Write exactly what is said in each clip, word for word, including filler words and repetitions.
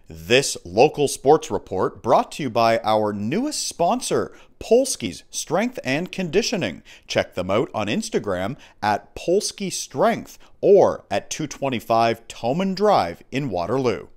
This local sports report brought to you by our newest sponsor, Polsky's Strength and Conditioning. Check them out on Instagram at Polsky Strength or at two twenty-five Toman Drive in Waterloo.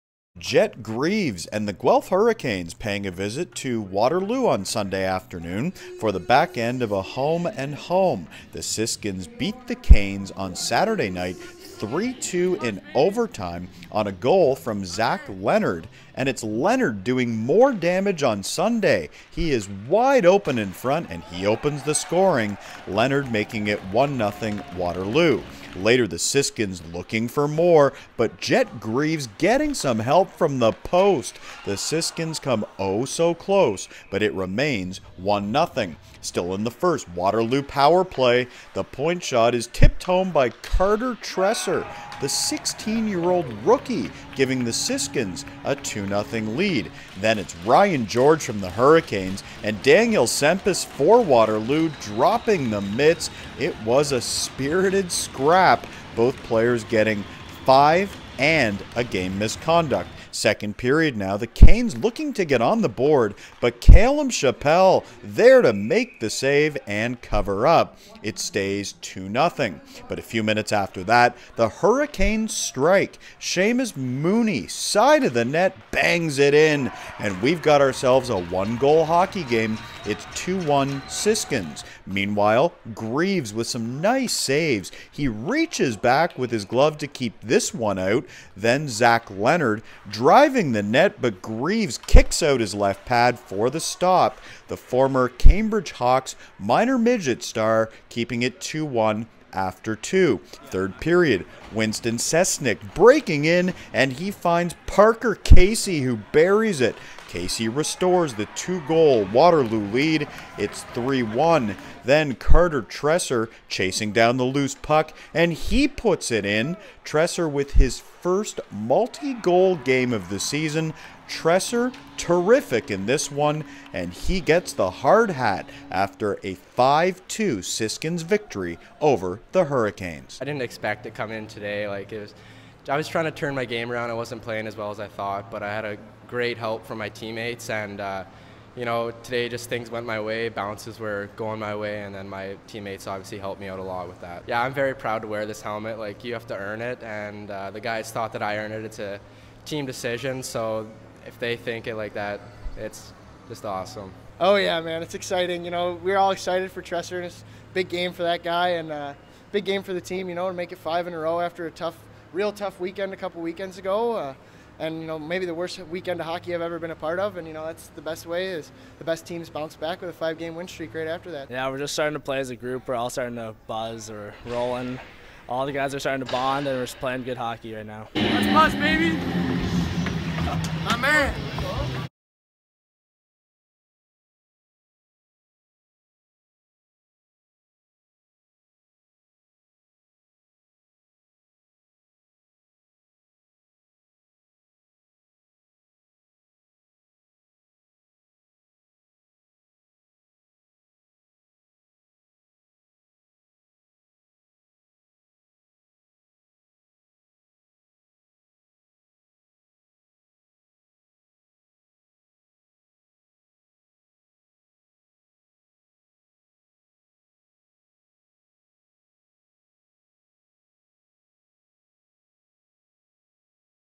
Jet Greaves and the Guelph Hurricanes paying a visit to Waterloo on Sunday afternoon for the back end of a home and home. The Siskins beat the Canes on Saturday night three two in overtime on a goal from Zach Leonard, and it's Leonard doing more damage on Sunday. He is wide open in front and he opens the scoring, Leonard making it one nothing Waterloo. Later, the Siskins looking for more, but Jet Greaves getting some help from the post. The Siskins come oh so close, but it remains one nothing. Still in the first, Waterloo power play. The point shot is tipped home by Carter Tresser, the sixteen-year-old rookie, giving the Siskins a two nothing lead. Then it's Ryan George from the Hurricanes and Daniel Sempis for Waterloo dropping the mitts. It was a spirited scrap, both players getting five and a game misconduct. Second period now, the Canes looking to get on the board, but Calum Chappell there to make the save and cover up. It stays two nothing. But a few minutes after that, the Hurricanes strike. Seamus Mooney, side of the net, bangs it in, and we've got ourselves a one-goal hockey game. It's two one Siskins. Meanwhile, Greaves with some nice saves. He reaches back with his glove to keep this one out. Then Zach Leonard driving the net, but Greaves kicks out his left pad for the stop. The former Cambridge Hawks minor midget star keeping it two one after two. Third period, Winston Sesnick breaking in, and he finds Parker Casey, who buries it. Casey restores the two-goal Waterloo lead. It's three one. Then Carter Tresser chasing down the loose puck, and he puts it in. Tresser with his first multi-goal game of the season. Tresser terrific in this one, and he gets the hard hat after a five two Siskins victory over the Hurricanes. I didn't expect to come in today. Like it was, I was trying to turn my game around. I wasn't playing as well as I thought, but I had a great help from my teammates, and uh, you know, today just things went my way, bounces were going my way, and then my teammates obviously helped me out a lot with that. Yeah, I'm very proud to wear this helmet. Like, you have to earn it, and uh, the guys thought that I earned it. It's a team decision, so if they think it like that, it's just awesome. Oh yeah, man, it's exciting. You know, we're all excited for Tresser, and it's a big game for that guy, and uh, big game for the team, you know, to make it five in a row after a tough, real tough weekend a couple weekends ago. Uh, And, you know, maybe the worst weekend of hockey I've ever been a part of. And, you know, that's the best way is the best teams bounce back with a five-game win streak right after that. Yeah, we're just starting to play as a group. We're all starting to buzz. We're rolling. All the guys are starting to bond, and we're just playing good hockey right now. Let's buzz, baby. My man.